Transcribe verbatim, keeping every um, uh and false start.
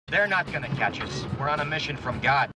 They're not gonna catch us. We're on a mission from God.